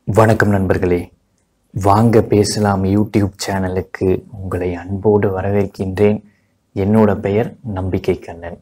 வணக்கம் நண்பர்களே, வாங்க பேசலாம் யூடியூப் சேனலுக்கு உங்களை அன்போடு வரவேற்கின்றேன். என்னோட பெயர் நம்பிக்கை கண்ணன்.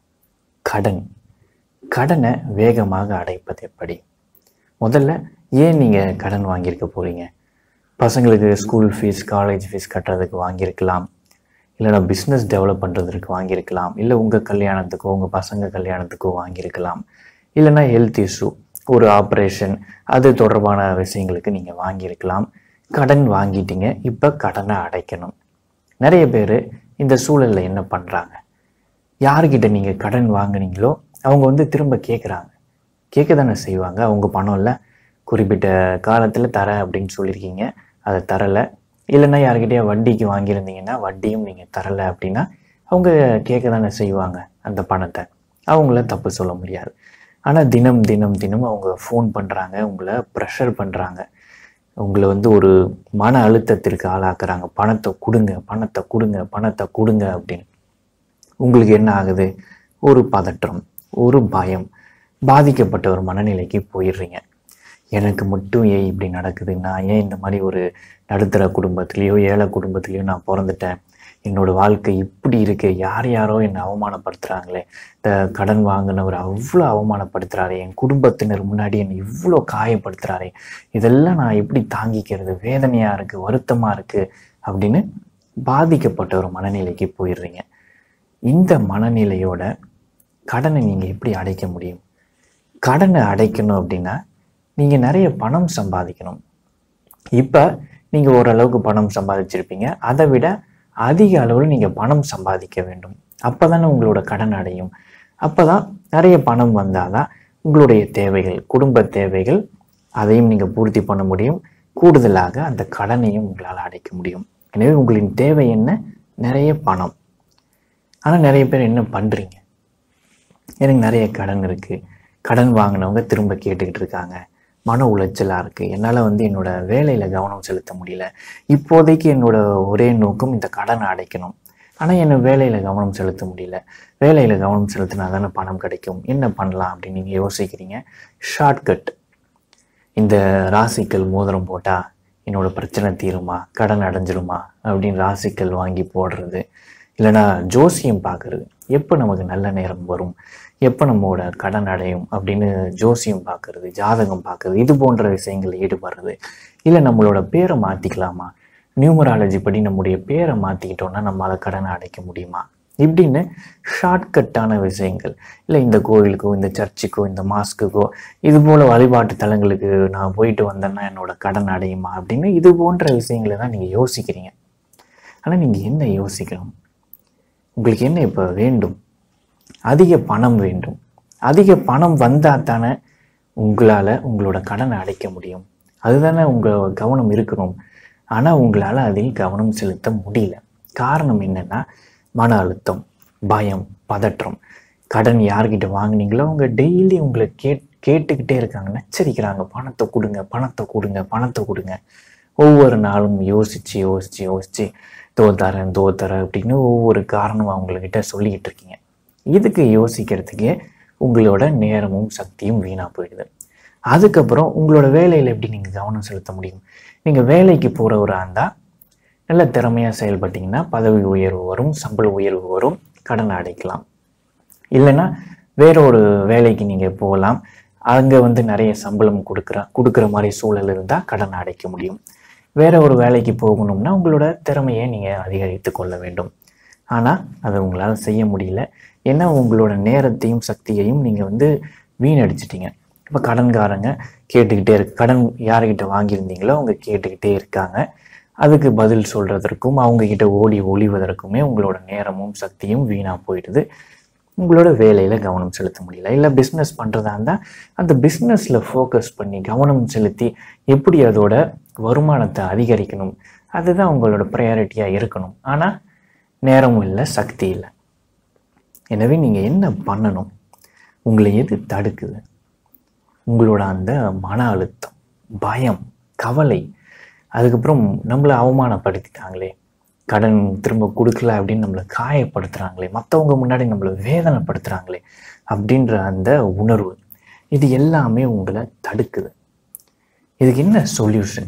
கடனை வேகமாக அடைப்பது எப்படி? முதல்ல ஏன் நீங்கள் கடன் வாங்கியிருக்க போகிறீங்க? பசங்களுக்கு ஸ்கூல் ஃபீஸ், காலேஜ் ஃபீஸ் கட்டுறதுக்கு வாங்கியிருக்கலாம், இல்லைனா பிஸ்னஸ் டெவலப் பண்ணுறதுக்கு வாங்கியிருக்கலாம், இல்லை உங்கள் கல்யாணத்துக்கோ உங்கள் பசங்க கல்யாணத்துக்கோ வாங்கியிருக்கலாம், இல்லைனா ஹெல்த் இஷ்யூ, ஒரு ஆப்ரேஷன், அது தொடர்பான விஷயங்களுக்கு நீங்கள் வாங்கியிருக்கலாம். கடன் வாங்கிட்டீங்க, இப்போ கடனை அடைக்கணும். நிறைய பேர் இந்த சூழலில் என்ன பண்ணுறாங்க? யார்கிட்ட நீங்கள் கடன் வாங்கினீங்களோ அவங்க திரும்ப கேட்க தானே செய்வாங்க. அவங்க பணம் இல்லை, குறிப்பிட்ட காலத்தில் தர அப்படின்னு சொல்லியிருக்கீங்க, அதை தரலை. இல்லைன்னா யார்கிட்டயா வட்டிக்கு வாங்கியிருந்தீங்கன்னா வட்டியும் நீங்கள் தரலை அப்படின்னா அவங்க கேட்க தானே செய்வாங்க அந்த பணத்தை. அவங்கள தப்பு சொல்ல முடியாது. ஆனால் தினம் தினம் தினம் அவங்க ஃபோன் பண்ணுறாங்க, உங்களை ப்ரெஷர் பண்ணுறாங்க, உங்களை ஒரு மன அழுத்தத்திற்கு ஆளாக்குறாங்க. பணத்தை கொடுங்க, பணத்தை கொடுங்க, பணத்தை கொடுங்க அப்படின்னு. உங்களுக்கு என்ன ஆகுது? ஒரு பதற்றம், ஒரு பயம், பாதிக்கப்பட்ட ஒரு மனநிலைக்கு போயிடுறீங்க. எனக்கு மட்டும் ஏன் இப்படி நடக்குது? நான் ஏன் இந்த மாதிரி ஒரு நடுத்தர குடும்பத்துலேயோ ஏழை குடும்பத்துலேயோ நான் பிறந்துட்டேன்? என்னோடய வாழ்க்கை இப்படி இருக்கு, யாரோ என்னை அவமானப்படுத்துகிறாங்களே, இந்த கடன் வாங்கினவர் அவ்வளோ அவமானப்படுத்துகிறாரே, என் குடும்பத்தினர் முன்னாடி என்னை இவ்வளோ காயப்படுத்துகிறாரே, இதெல்லாம் நான் எப்படி தாங்கிக்கிறது? வேதனையாக இருக்குது, வருத்தமாக இருக்குது அப்படின்னு பாதிக்கப்பட்ட ஒரு மனநிலைக்கு போயிடுறீங்க. இந்த மனநிலையோட கடனை நீங்கள் எப்படி அடைக்க முடியும்? கடனை அடைக்கணும் அப்படின்னா நீங்கள் நிறைய பணம் சம்பாதிக்கணும். இப்போ நீங்கள் ஓரளவுக்கு பணம் சம்பாதிச்சிருப்பீங்க, அதை விட அதிக அளவில் நீங்கள் பணம் சம்பாதிக்க வேண்டும். அப்போ தானே உங்களோட கடன் அடையும். அப்போ தான் நிறைய பணம் வந்தால் தான் உங்களுடைய தேவைகள், குடும்ப தேவைகள், அதையும் நீங்கள் பூர்த்தி பண்ண முடியும். கூடுதலாக அந்த கடனையும் உங்களால் அடைக்க முடியும். எனவே உங்களின் தேவை என்ன? நிறைய பணம். ஆனால் நிறைய பேர் என்ன பண்ணுறீங்க? எனக்கு நிறைய கடன் இருக்குது, கடன் வாங்கினவங்க திரும்ப கேட்டுக்கிட்டு இருக்காங்க, மன உளைச்சலாக இருக்குது, என்னால் என்னோட வேலையில் கவனம் செலுத்த முடியல, இப்போதைக்கு என்னோட ஒரே நோக்கம் இந்த கடனை அடைக்கணும், ஆனால் என்னை வேலையில் கவனம் செலுத்த முடியல, வேலையில் கவனம் செலுத்தினா தானே பணம் கிடைக்கும், என்ன பண்ணலாம் அப்படின்னு நீங்கள் யோசிக்கிறீங்க. ஷார்ட்கட், இந்த ராசிக்கல் மோதிரம் போட்டால் என்னோட பிரச்சனை தீருமா, கடன் அடைஞ்சிருமா அப்படின்னு ராசிக்கல் வாங்கி போடுறது, இல்லைனா ஜோசியம் பார்க்குறது, எப்போ நமக்கு நல்ல நேரம் வரும், எப்போ நம்மளோட கடன் அடையும் அப்படின்னு ஜோசியம் பார்க்கறது, ஜாதகம் பார்க்கறது, இது போன்ற விஷயங்களில் ஈடுபடுறது. இல்லை நம்மளோட பேரை மாற்றிக்கலாமா, நியூமராலஜி படி நம்முடைய பேரை மாற்றிக்கிட்டோன்னா நம்மளால் கடனை அடைக்க முடியுமா, இப்படின்னு ஷார்ட்கட்டான விஷயங்கள். இல்லை இந்த கோவிலுக்கோ, இந்த சர்ச்சுக்கோ, இந்த மாஸ்க்குக்கோ, இது போல் வழிபாட்டு தலங்களுக்கு நான் போயிட்டு வந்தேன்னா என்னோட கடன் அடையுமா அப்படின்னு இது போன்ற விஷயங்களை தான் நீங்கள் யோசிக்கிறீங்க. ஆனால் நீங்கள் என்ன யோசிக்கணும்? உங்களுக்கு என்ன இப்போ வேண்டும்? அதிக பணம் வேண்டும். அதிக பணம் வந்தால் தானே உங்களால் உங்களோட கடனை அடைக்க முடியும். அதுதானே உங்கள் கவனம் இருக்கணும். ஆனால் உங்களால் அதில் கவனம் செலுத்த முடியல. காரணம் என்னென்னா மன அழுத்தம், பயம், பதற்றம். கடன் யார்கிட்ட வாங்கினீங்களோ அவங்க டெய்லி உங்களை கேட்டுக்கிட்டே இருக்காங்க, நச்சரிக்கிறாங்க, பணத்தை கொடுங்க, பணத்தை கொடுங்க, பணத்தை கொடுங்க. ஒவ்வொரு நாளும் யோசித்து யோசித்து யோசித்து தோத்தரேன் அப்படின்னு ஒவ்வொரு காரணம் அவங்கக்கிட்ட சொல்லிக்கிட்டு இருக்கீங்க. இதுக்கு யோசிக்கிறதுக்கே உங்களோட நேரமும் சக்தியும் வீணாக போயிடுது. அதுக்கப்புறம் உங்களோட வேலையில் எப்படி நீங்கள் கவனம் செலுத்த முடியும்? நீங்கள் வேலைக்கு போகிறவராக இருந்தால் நல்ல திறமையாக செயல்பட்டீங்கன்னா பதவி உயர்வு வரும், சம்பள உயர்வு வரும், கடனை அடைக்கலாம். இல்லைன்னா வேற ஒரு வேலைக்கு நீங்கள் போகலாம், அங்கே நிறைய சம்பளம் கொடுக்குற மாதிரி சூழல் இருந்தால் கடனை அடைக்க முடியும். வேற ஒரு வேலைக்கு போகணும்னா உங்களோட திறமையை நீங்கள் அதிகரித்து கொள்ள வேண்டும். ஆனால் அதை உங்களால் செய்ய முடியல. ஏன்னா உங்களோட நேரத்தையும் சக்தியையும் நீங்கள் வீணடிச்சிட்டிங்க. இப்போ கடன்காரங்க கேட்டுக்கிட்டே கடன் யார்கிட்ட வாங்கியிருந்தீங்களோ அவங்க கேட்டுக்கிட்டே இருக்காங்க. அதுக்கு பதில் சொல்கிறதற்கும் அவங்கக்கிட்ட ஓடி ஒளிவதற்குமே உங்களோட நேரமும் சக்தியும் வீணாக போயிடுது. உங்களோட வேலையில் கவனம் செலுத்த முடியல. இல்லை பிஸ்னஸ் பண்ணுறதா இருந்தால் அந்த பிஸ்னஸில் ஃபோக்கஸ் பண்ணி கவனம் செலுத்தி எப்படி அதோட வருமானத்தை அதிகரிக்கணும், அதுதான் உங்களோட ப்ரையாரிட்டியாக இருக்கணும். ஆனால் நேரமும் இல்லை, சக்தி இல்லை. எனவே நீங்கள் என்ன பண்ணணும்? உங்களை எது தடுக்குது? உங்களோட அந்த மன அழுத்தம், பயம், கவலை, அதுக்கப்புறம் நம்மளை அவமானப்படுத்திட்டாங்களே, கடன் திரும்ப கொடுக்கல அப்படின்னு நம்மளை காயப்படுத்துகிறாங்களே, மற்றவங்க முன்னாடி நம்மளை வேதனைப்படுத்துகிறாங்களே அப்படின்ற அந்த உணர்வு, இது எல்லாமே உங்களை தடுக்குது. இதுக்கு என்ன சொல்யூஷன்?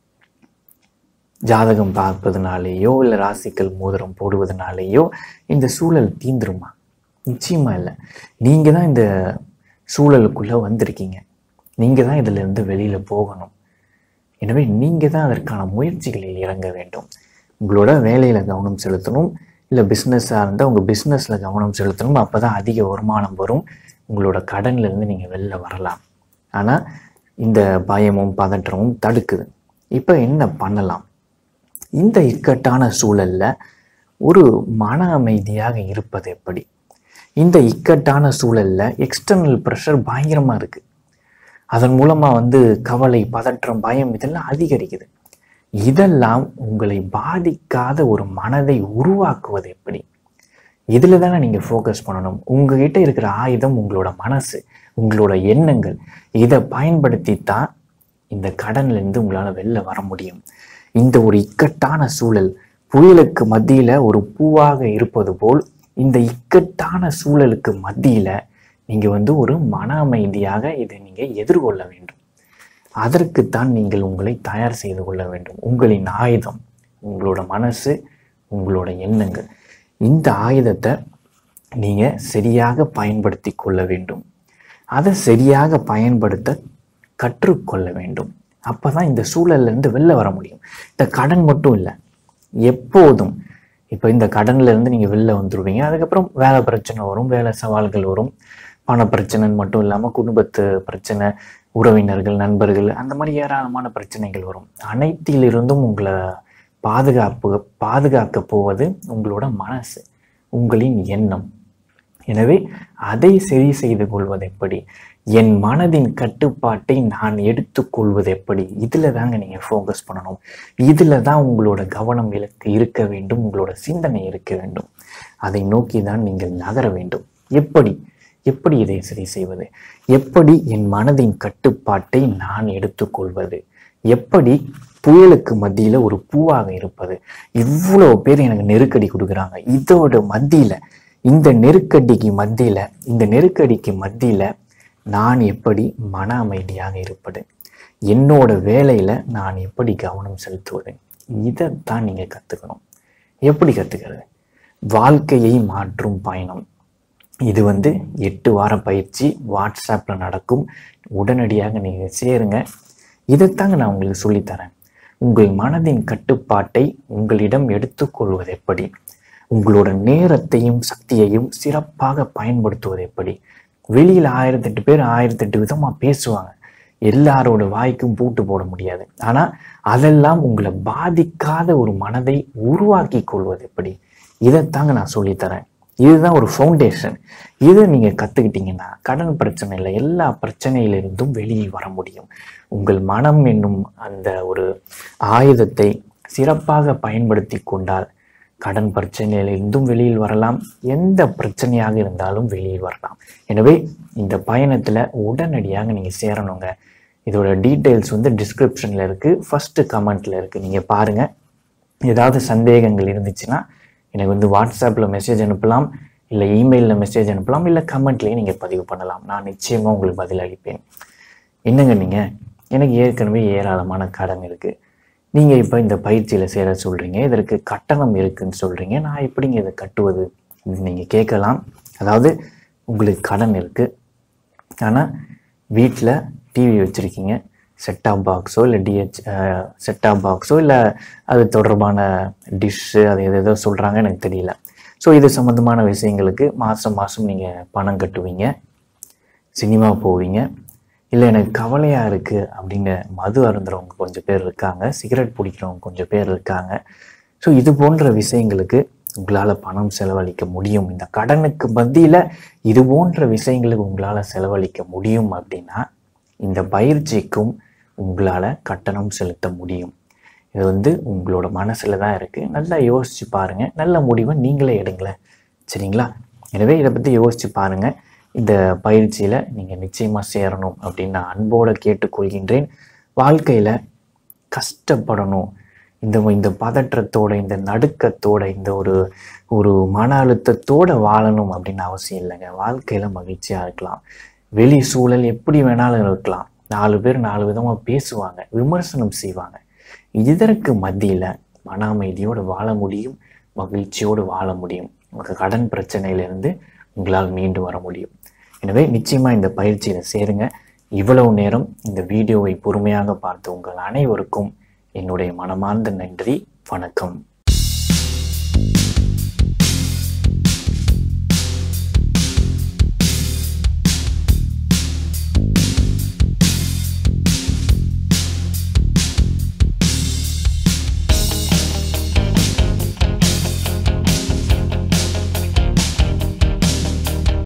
ஜாதகம் பார்ப்பதுனாலேயோ இல்லை ராசிக்கல் மோதிரம் போடுவதனாலேயோ இந்த சூழல் தீந்துருமா? நிச்சயமா இல்லை. நீங்கள் தான் இந்த சூழலுக்குள்ளே வந்திருக்கீங்க. நீங்கள் தான் இதிலிருந்து வெளியில் போகணும். எனவே நீங்கள் தான் அதற்கான முயற்சிகளில் இறங்க வேண்டும். உங்களோட வேலையில் கவனம் செலுத்தணும். இல்லை பிஸ்னஸாக இருந்தால் உங்கள் பிஸ்னஸில் கவனம் செலுத்தணும். அப்போ தான் அதிக வருமானம் வரும். உங்களோட கடன்லேருந்து நீங்கள் வெளில வரலாம். ஆனால் இந்த பயமும் பதற்றமும் தடுக்குது. இப்போ என்ன பண்ணலாம்? இந்த இக்கட்டான சூழலில் ஒரு மன அமைதியாக இருப்பது எப்படி? இந்த இக்கட்டான சூழலில் எக்ஸ்டர்னல் ப்ரெஷர் பயங்கரமாக இருக்குது. அதன் மூலமாக கவலை, பதற்றம், பயம் இதெல்லாம் அதிகரிக்குது. இதெல்லாம் உங்களை பாதிக்காத ஒரு மனதை உருவாக்குவது எப்படி? இதில் தானே நீங்கள் ஃபோக்கஸ் பண்ணணும். உங்ககிட்ட இருக்கிற ஆயுதம் உங்களோட மனசு, உங்களோட எண்ணங்கள். இதை பயன்படுத்தி தான் இந்த கடன்லேருந்து உங்களால் வெளில வர முடியும். இந்த ஒரு இக்கட்டான சூழல் புயலுக்கு மத்தியில் ஒரு பூவாக இருப்பது போல் இந்த இக்கட்டான சூழலுக்கு மத்தியில் நீங்கள் ஒரு மன அமைதியாக இதை நீங்கள் எதிர்கொள்ள வேண்டும். அதற்குத்தான் நீங்கள் உங்களை தயார் செய்து கொள்ள வேண்டும். உங்களின் ஆயுதம் உங்களோட மனசு, உங்களோட எண்ணங்கள். இந்த ஆயுதத்தை நீங்கள் சரியாக பயன்படுத்தி கொள்ள வேண்டும். அதை சரியாக பயன்படுத்த கற்றுக்கொள்ள வேண்டும். அப்போ தான் இந்த சூழல்லேருந்து வெளில வர முடியும். இந்த கடன் மட்டும் இல்லை, எப்போதும் இப்போ இந்த கடன்லேருந்து நீங்கள் வெளில வந்துடுவீங்க. அதுக்கப்புறம் வேலை பிரச்சனை வரும், வேலை சவால்கள் வரும், பண பிரச்சனைன்னு மட்டும் இல்லாமல் குடும்பத்து பிரச்சனை, உறவினர்கள், நண்பர்கள், அந்த மாதிரி ஏராளமான பிரச்சனைகள் வரும். அனைத்திலிருந்தும் உங்களை பாதுகாக்க போவது உங்களோட மனசு, உங்களின் எண்ணம். எனவே அதை சரி செய்து கொள்வது எப்படி? என் மனதின் கட்டுப்பாட்டை நான் எடுத்துக்கொள்வது எப்படி? இதில் தாங்க நீங்கள் ஃபோக்கஸ் பண்ணணும். இதில் தான் உங்களோட கவனம் இருக்க வேண்டும், உங்களோட சிந்தனை இருக்க வேண்டும். அதை நோக்கி தான் நீங்கள் நகர வேண்டும். எப்படி இதை சரி செய்வது? எப்படி என் மனதின் கட்டுப்பாட்டை நான் எடுத்துக்கொள்வது? எப்படி புயலுக்கு மத்தியில் ஒரு பூவாக இருப்பது? இவ்வளோ பேர் எனக்கு நெருக்கடி கொடுக்குறாங்க. இதோட மத்தியில், இந்த நெருக்கடிக்கு மத்தியில் நான் எப்படி மன அமைதியாக இருப்பது? என்னோட வேலையில் நான் எப்படி கவனம் செலுத்துவது? இதைத்தான் நீங்கள் கற்றுக்கணும். எப்படி கற்றுக்கிறது? வாழ்க்கையை மாற்றும் பயணம். இது 8 வார பயிற்சி வாட்ஸ்அப்பில் நடக்கும். உடனடியாக நீங்கள் சேருங்க. இதைத்தாங்க நான் உங்களுக்கு சொல்லித்தரேன். உங்கள் மனதின் கட்டுப்பாட்டை உங்களிடம் எடுத்துக்கொள்வது எப்படி? உங்களோட நேரத்தையும் சக்தியையும் சிறப்பாக பயன்படுத்துவது எப்படி? வெளியில் 1008 பேர் 1008 விதமாக பேசுவாங்க. எல்லாரோட வாய்க்கும் பூட்டு போட முடியாது. ஆனால் அதெல்லாம் உங்களை பாதிக்காத ஒரு மனதை உருவாக்கி கொள்வது எப்படி? இதைத்தாங்க நான் சொல்லித்தரேன். இதுதான் ஒரு ஃபவுண்டேஷன். இதை நீங்கள் கற்றுக்கிட்டீங்கன்னா கடன் பிரச்சனையில் எல்லா பிரச்சனையிலிருந்தும் வெளியில் வர முடியும். உங்கள் மனம் என்னும் அந்த ஒரு ஆயுதத்தை சிறப்பாக பயன்படுத்தி கொண்டால் கடன் பிரச்சனையிலிருந்தும் வெளியில் வரலாம். எந்த பிரச்சனையாக இருந்தாலும் வெளியில் வரலாம். எனவே இந்த பயணத்தில் உடனடியாக நீங்கள் சேரணுங்க. இதோட டீட்டெயில்ஸ் டிஸ்கிரிப்ஷனில் இருக்குது, ஃபஸ்ட்டு கமெண்ட்டில் இருக்குது. நீங்கள் பாருங்கள். ஏதாவது சந்தேகங்கள் இருந்துச்சுன்னா எனக்கு வாட்ஸ்அப்பில் மெசேஜ் அனுப்பலாம், இல்லை இமெயிலில் மெசேஜ் அனுப்பலாம், இல்லை கமெண்ட்லேயே நீங்கள் பதிவு பண்ணலாம். நான் நிச்சயமாக உங்களுக்கு பதில் அளிப்பேன். என்னங்க நீங்கள், எனக்கு ஏற்கனவே ஏராளமான கடன் இருக்குது, நீங்கள் இப்போ இந்த பயிற்சியில் சேர சொல்கிறீங்க, இதற்கு கட்டணம் இருக்குதுன்னு சொல்கிறீங்க, நான் எப்படிங்க இதை கட்டுவது? நீங்கள் கேட்கலாம். அதாவது உங்களுக்கு கடன் இருக்குது, ஆனால் வீட்டில் டிவி வச்சுருக்கீங்க, செட்டாப் பாக்ஸோ இல்லை செட்டாப் பாக்ஸோ இல்லை அது தொடர்பான டிஷ்ஷு, அது எதோ சொல்கிறாங்க, எனக்கு தெரியல. ஸோ இது சம்மந்தமான விஷயங்களுக்கு மாதம் நீங்கள் பணம் கட்டுவீங்க, சினிமா போவீங்க, இல்லை எனக்கு கவலையாக இருக்குது அப்படின்னு மது அருந்துறவங்க கொஞ்சம் பேர் இருக்காங்க, சிகரெட் பிடிக்கிறவங்க கொஞ்சம் பேர் இருக்காங்க. ஸோ இது போன்ற விஷயங்களுக்கு உங்களால் பணம் செலவழிக்க முடியும். இந்த கடனுக்கு மத்தியில் இது போன்ற விஷயங்களுக்கு உங்களால் செலவழிக்க முடியும் அப்படின்னா இந்த பயிற்சிக்கும் உங்களால் கட்டணம் செலுத்த முடியும். இது உங்களோட மனசில் தான் இருக்குது. நல்லா யோசித்து பாருங்கள். நல்ல முடிவை நீங்களே எடுங்களேன், சரிங்களா? எனவே இதை பற்றி யோசித்து பாருங்கள். இந்த பயிற்சியில் நீங்கள் நிச்சயமாக சேரணும் அப்படின்னு நான் அன்போடு கேட்டுக்கொள்கின்றேன். வாழ்க்கையில் கஷ்டப்படணும், இந்த பதற்றத்தோட, இந்த நடுக்கத்தோட, இந்த ஒரு மன அழுத்தத்தோடு வாழணும் அப்படின்னு அவசியம் இல்லைங்க. வாழ்க்கையில் மகிழ்ச்சியாக இருக்கலாம். வெளி சூழல் எப்படி வேணாலும் இருக்கலாம், 4 பேர் 4 விதமாக பேசுவாங்க, விமர்சனம் செய்வாங்க. இதற்கு மத்தியில் மன அமைதியோடு வாழ முடியும், மகிழ்ச்சியோடு வாழ முடியும். உங்கள் கடன் பிரச்சனையிலிருந்து உங்களால் மீண்டு வர முடியும். எனவே நிச்சயமாக இந்த பயிற்சியில் சேருங்க. இவ்வளவு நேரம் இந்த வீடியோவை பொறுமையாக பார்த்து உங்கள் அனைவருக்கும் என்னுடைய மனமார்ந்த நன்றி. வணக்கம்.